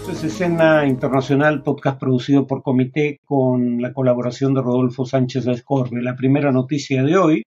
Esto es Escena Internacional, podcast producido por Comité con la colaboración de Rodolfo Sánchez Escorbe. La primera noticia de hoy,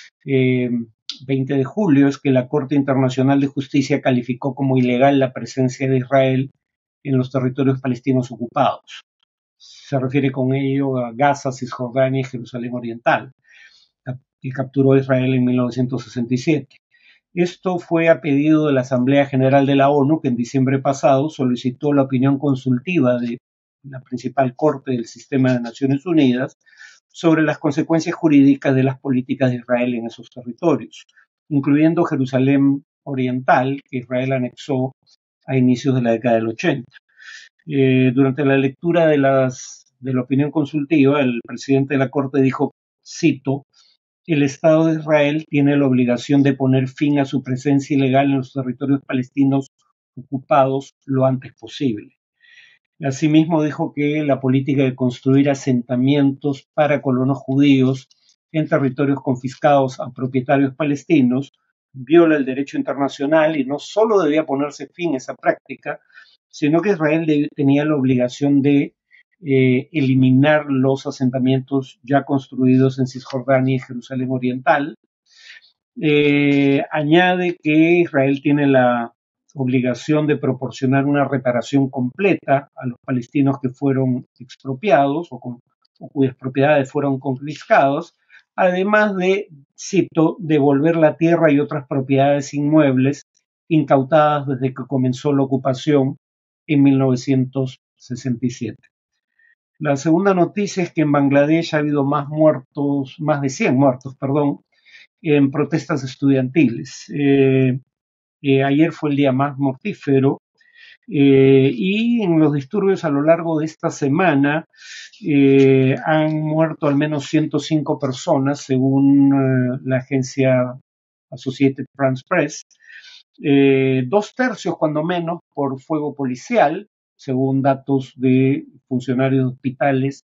20 de julio, es que la Corte Internacional de Justicia calificó como ilegal la presencia de Israel en los territorios palestinos ocupados. Se refiere con ello a Gaza, Cisjordania y Jerusalén Oriental, que capturó Israel en 1967. Esto fue a pedido de la Asamblea General de la ONU, que en diciembre pasado solicitó la opinión consultiva de la principal corte del sistema de Naciones Unidas sobre las consecuencias jurídicas de las políticas de Israel en esos territorios, incluyendo Jerusalén Oriental, que Israel anexó a inicios de la década del 80. Durante la lectura de la opinión consultiva, el presidente de la Corte dijo, cito, el Estado de Israel tiene la obligación de poner fin a su presencia ilegal en los territorios palestinos ocupados lo antes posible. Asimismo, dijo que la política de construir asentamientos para colonos judíos en territorios confiscados a propietarios palestinos viola el derecho internacional y no solo debía ponerse fin a esa práctica, sino que Israel tenía la obligación de eliminar los asentamientos ya construidos en Cisjordania y Jerusalén Oriental. Añade que Israel tiene la obligación de proporcionar una reparación completa a los palestinos que fueron expropiados o cuyas propiedades fueron confiscadas, además de, cito, devolver la tierra y otras propiedades inmuebles incautadas desde que comenzó la ocupación en 1967. La segunda noticia es que en Bangladesh ha habido más de 100 muertos, en protestas estudiantiles. Ayer fue el día más mortífero y en los disturbios a lo largo de esta semana han muerto al menos 105 personas, según la agencia Associated Press. 2/3 cuando menos por fuego policial, según datos de funcionarios de hospitales,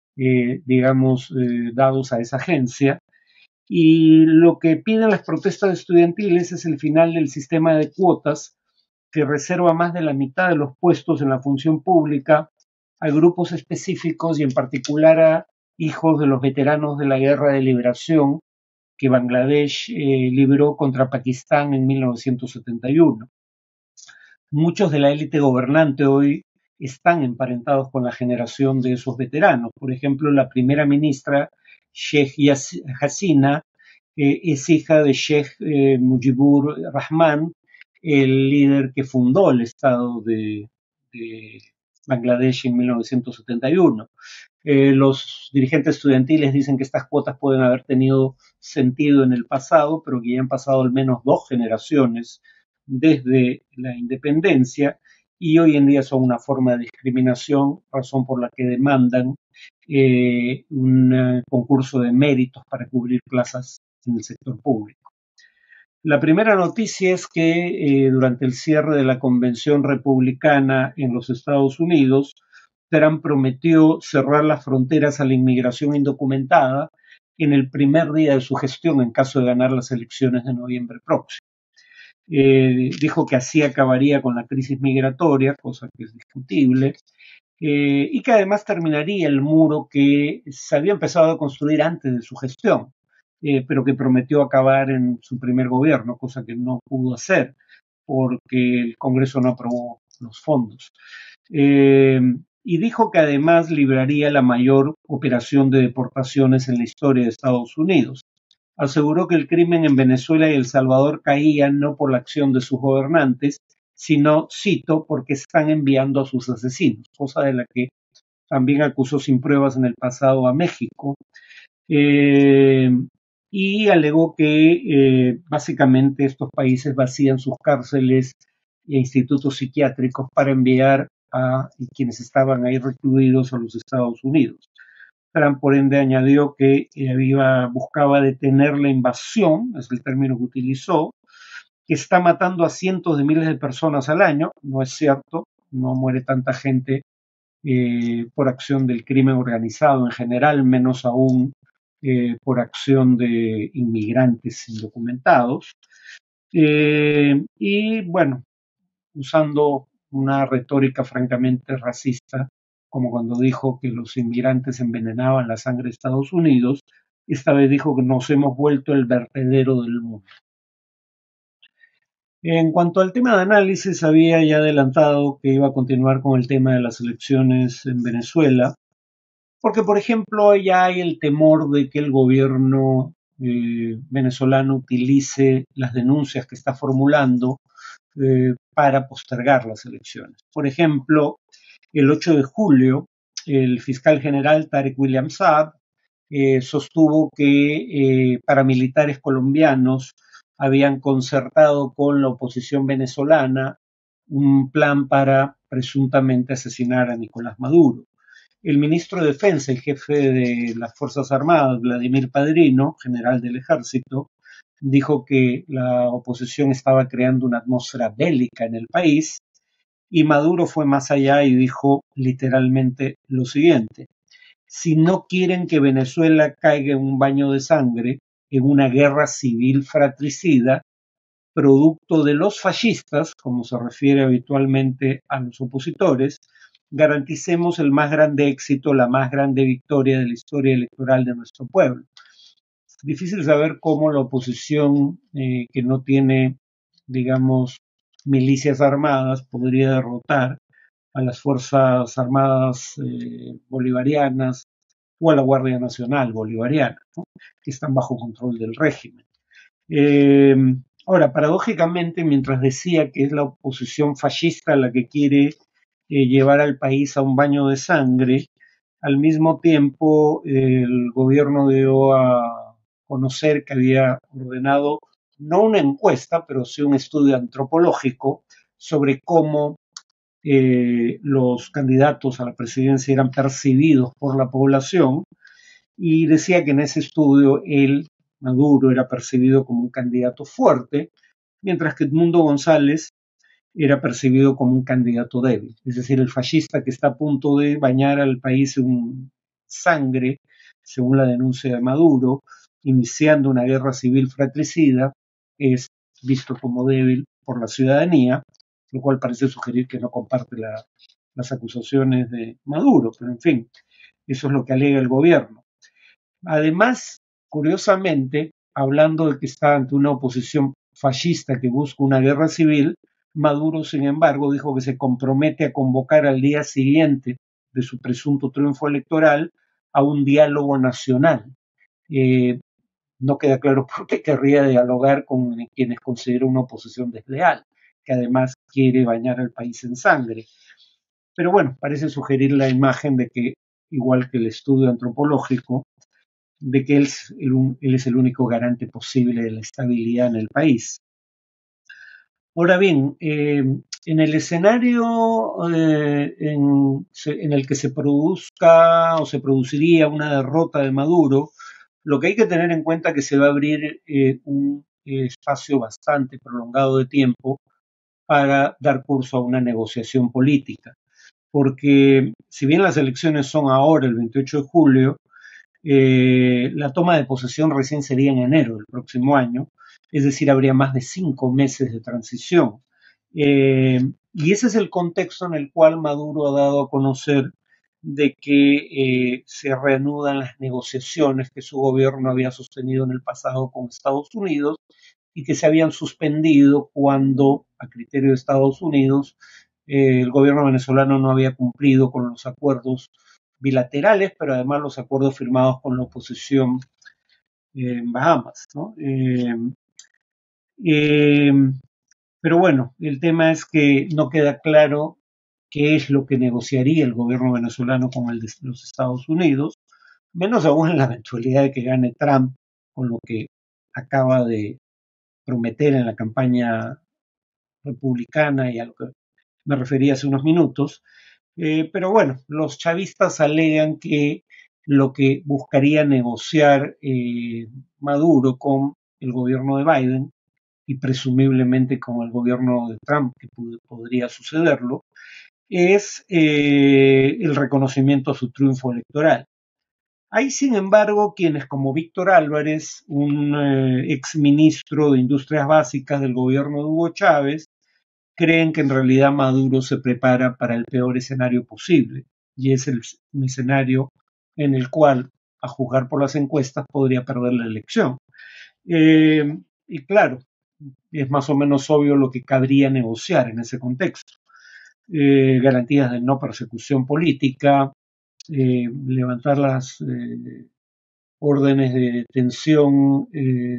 dados a esa agencia. Y lo que piden las protestas estudiantiles es el final del sistema de cuotas que reserva más de la mitad de los puestos en la función pública a grupos específicos y en particular a hijos de los veteranos de la Guerra de Liberación que Bangladesh libró contra Pakistán en 1971. Muchos de la élite gobernante hoy están emparentados con la generación de esos veteranos. Por ejemplo, la primera ministra, Sheikh Hasina, es hija de Sheikh Mujibur Rahman, el líder que fundó el Estado de Bangladesh en 1971. Los dirigentes estudiantiles dicen que estas cuotas pueden haber tenido sentido en el pasado, pero que ya han pasado al menos 2 generaciones desde la independencia y hoy en día son una forma de discriminación, razón por la que demandan un concurso de méritos para cubrir plazas en el sector público. La primera noticia es que durante el cierre de la convención republicana en los Estados Unidos, Trump prometió cerrar las fronteras a la inmigración indocumentada en el primer día de su gestión en caso de ganar las elecciones de noviembre próximo. Dijo que así acabaría con la crisis migratoria, cosa que es discutible, y que además terminaría el muro que se había empezado a construir antes de su gestión, pero que prometió acabar en su primer gobierno, cosa que no pudo hacer porque el Congreso no aprobó los fondos. Y dijo que además libraría la mayor operación de deportaciones en la historia de Estados Unidos. Aseguró que el crimen en Venezuela y El Salvador caía no por la acción de sus gobernantes, sino, cito, porque están enviando a sus asesinos, cosa de la que también acusó sin pruebas en el pasado a México, y alegó que básicamente estos países vacían sus cárceles e institutos psiquiátricos para enviar a quienes estaban ahí recluidos a los Estados Unidos. Trump, por ende, añadió que buscaba detener la invasión, es el término que utilizó, que está matando a cientos de miles de personas al año. No es cierto, no muere tanta gente por acción del crimen organizado en general, menos aún por acción de inmigrantes indocumentados. Y bueno, usando una retórica francamente racista, como cuando dijo que los inmigrantes envenenaban la sangre de Estados Unidos. Esta vez dijo que nos hemos vuelto el vertedero del mundo. En cuanto al tema de análisis, había ya adelantado que iba a continuar con el tema de las elecciones en Venezuela, porque, por ejemplo, ya hay el temor de que el gobierno venezolano utilice las denuncias que está formulando para postergar las elecciones. Por ejemplo, el 8 de julio, el fiscal general Tarek William Saab sostuvo que paramilitares colombianos habían concertado con la oposición venezolana un plan para presuntamente asesinar a Nicolás Maduro. El ministro de Defensa y jefe de las Fuerzas Armadas, Vladimir Padrino, general del ejército, dijo que la oposición estaba creando una atmósfera bélica en el país, y Maduro fue más allá y dijo literalmente lo siguiente: si no quieren que Venezuela caiga en un baño de sangre, en una guerra civil fratricida, producto de los fascistas, como se refiere habitualmente a los opositores, garanticemos el más grande éxito, la más grande victoria de la historia electoral de nuestro pueblo. Es difícil saber cómo la oposición, que no tiene, digamos, milicias armadas, podría derrotar a las Fuerzas Armadas bolivarianas o a la Guardia Nacional bolivariana, ¿no?, que están bajo control del régimen. Eh, Ahora, paradójicamente, mientras decía que es la oposición fascista la que quiere llevar al país a un baño de sangre, al mismo tiempo el gobierno dio a conocer que había ordenado no una encuesta, pero sí un estudio antropológico sobre cómo los candidatos a la presidencia eran percibidos por la población, y decía que en ese estudio él, Maduro, era percibido como un candidato fuerte, mientras que Edmundo González era percibido como un candidato débil. Es decir, el fascista que está a punto de bañar al país en sangre, según la denuncia de Maduro, iniciando una guerra civil fratricida, es visto como débil por la ciudadanía, lo cual parece sugerir que no comparte las acusaciones de Maduro, pero en fin, eso es lo que alega el gobierno. Además, curiosamente, hablando de que está ante una oposición fascista que busca una guerra civil, Maduro, sin embargo, dijo que se compromete a convocar al día siguiente de su presunto triunfo electoral a un diálogo nacional. Eh, no queda claro por qué querría dialogar con quienes considera una oposición desleal, que además quiere bañar al país en sangre. Pero bueno, parece sugerir la imagen de que, igual que el estudio antropológico, de que él es el único garante posible de la estabilidad en el país. Ahora bien, en el escenario en el que se produzca o se produciría una derrota de Maduro, lo que hay que tener en cuenta es que se va a abrir un espacio bastante prolongado de tiempo para dar curso a una negociación política. Porque si bien las elecciones son ahora, el 28 de julio, la toma de posesión recién sería en enero del próximo año, es decir, habría más de 5 meses de transición. Y ese es el contexto en el cual Maduro ha dado a conocer de que se reanudan las negociaciones que su gobierno había sostenido en el pasado con Estados Unidos y que se habían suspendido cuando, a criterio de Estados Unidos, el gobierno venezolano no había cumplido con los acuerdos bilaterales, pero además los acuerdos firmados con la oposición en Bahamas, ¿no? Eh, pero bueno, el tema es que no queda claro qué es lo que negociaría el gobierno venezolano con el de los Estados Unidos, menos aún en la eventualidad de que gane Trump, con lo que acaba de prometer en la campaña republicana y a lo que me refería hace unos minutos. Pero bueno, los chavistas alegan que lo que buscaría negociar Maduro con el gobierno de Biden y presumiblemente con el gobierno de Trump, que podría sucederlo, es el reconocimiento a su triunfo electoral. Hay, sin embargo, quienes como Víctor Álvarez, un exministro de Industrias Básicas del gobierno de Hugo Chávez, creen que en realidad Maduro se prepara para el peor escenario posible, y es un escenario en el cual, a juzgar por las encuestas, podría perder la elección. Y claro, es más o menos obvio lo que cabría negociar en ese contexto. Garantías de no persecución política, levantar las órdenes de detención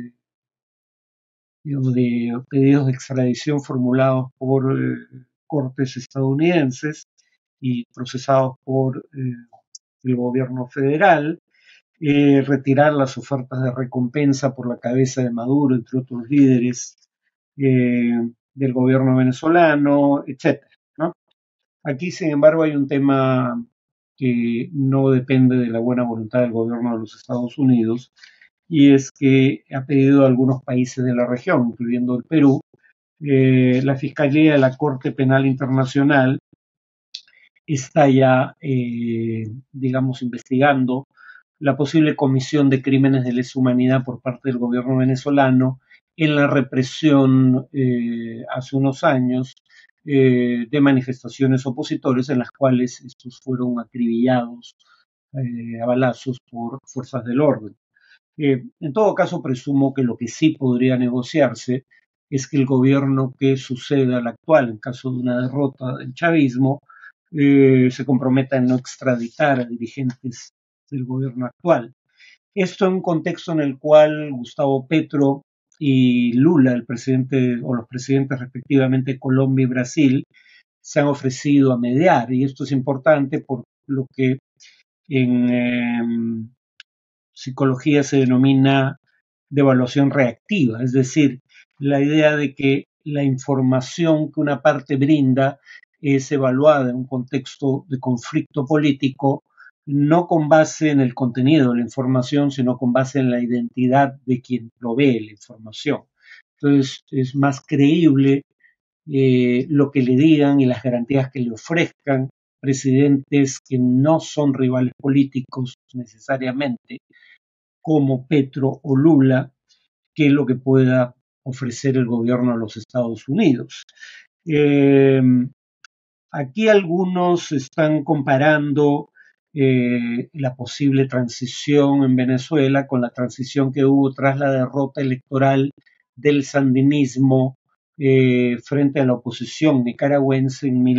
o de pedidos de extradición formulados por cortes estadounidenses y procesados por el gobierno federal, retirar las ofertas de recompensa por la cabeza de Maduro, entre otros líderes del gobierno venezolano, etcétera, ¿no? Aquí, sin embargo, hay un tema que no depende de la buena voluntad del gobierno de los Estados Unidos, y es que ha pedido a algunos países de la región, incluyendo el Perú, la Fiscalía de la Corte Penal Internacional está ya, digamos, investigando la posible comisión de crímenes de lesa humanidad por parte del gobierno venezolano en la represión hace unos años de manifestaciones opositores en las cuales estos fueron acribillados a balazos por fuerzas del orden. En todo caso, presumo que lo que sí podría negociarse es que el gobierno que suceda al actual, en caso de una derrota del chavismo, se comprometa en no extraditar a dirigentes del gobierno actual. Esto en un contexto en el cual Gustavo Petro y Lula, el presidente o los presidentes respectivamente de Colombia y Brasil, se han ofrecido a mediar, y esto es importante por lo que en psicología se denomina devaluación reactiva, es decir, la idea de que la información que una parte brinda es evaluada en un contexto de conflicto político, no con base en el contenido de la información, sino con base en la identidad de quien provee la información. Entonces, es más creíble lo que le digan y las garantías que le ofrezcan presidentes que no son rivales políticos necesariamente, como Petro o Lula, que es lo que pueda ofrecer el gobierno de los Estados Unidos. Eh, Aquí algunos están comparando la posible transición en Venezuela con la transición que hubo tras la derrota electoral del sandinismo frente a la oposición nicaragüense en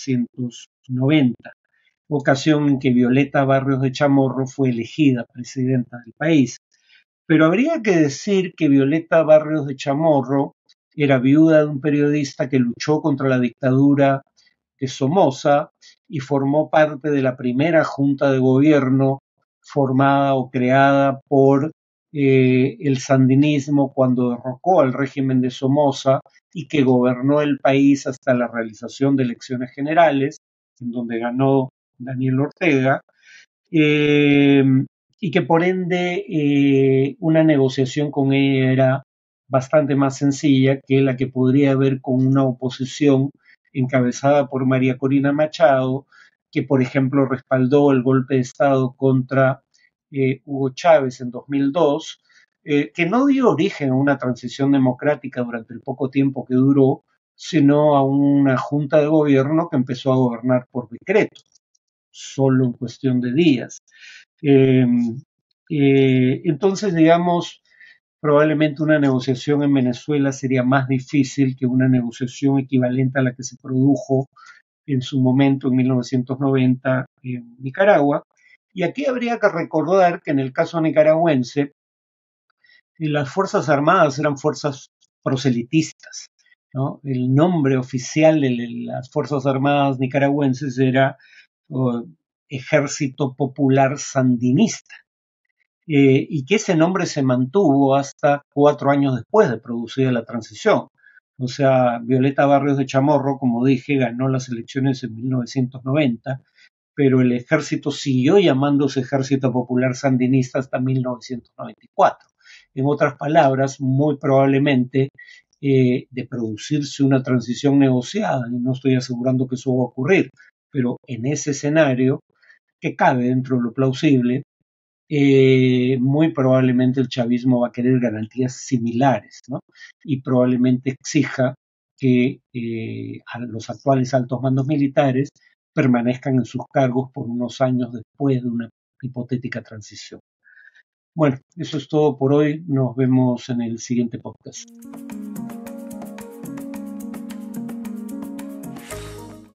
1990, ocasión en que Violeta Barrios de Chamorro fue elegida presidenta del país. Pero habría que decir que Violeta Barrios de Chamorro era viuda de un periodista que luchó contra la dictadura de Somoza y formó parte de la primera junta de gobierno formada o creada por el sandinismo cuando derrocó al régimen de Somoza y que gobernó el país hasta la realización de elecciones generales, en donde ganó Daniel Ortega, eh, y que por ende una negociación con ella era bastante más sencilla que la que podría haber con una oposición encabezada por María Corina Machado, que por ejemplo respaldó el golpe de Estado contra Hugo Chávez en 2002, que no dio origen a una transición democrática durante el poco tiempo que duró, sino a una junta de gobierno que empezó a gobernar por decreto, solo en cuestión de días. Eh, entonces, digamos, probablemente una negociación en Venezuela sería más difícil que una negociación equivalente a la que se produjo en su momento en 1990 en Nicaragua. Y aquí habría que recordar que en el caso nicaragüense, las Fuerzas Armadas eran fuerzas proselitistas, ¿no? El nombre oficial de las Fuerzas Armadas nicaragüenses era Ejército Popular Sandinista, y que ese nombre se mantuvo hasta 4 años después de producida la transición. O sea, Violeta Barrios de Chamorro, como dije, ganó las elecciones en 1990, pero el ejército siguió llamándose Ejército Popular Sandinista hasta 1994. En otras palabras, muy probablemente de producirse una transición negociada, y no estoy asegurando que eso va a ocurrir, pero en ese escenario, que cabe dentro de lo plausible, muy probablemente el chavismo va a querer garantías similares, ¿no? Y probablemente exija que a los actuales altos mandos militares permanezcan en sus cargos por unos años después de una hipotética transición. Bueno, eso es todo por hoy. Nos vemos en el siguiente podcast.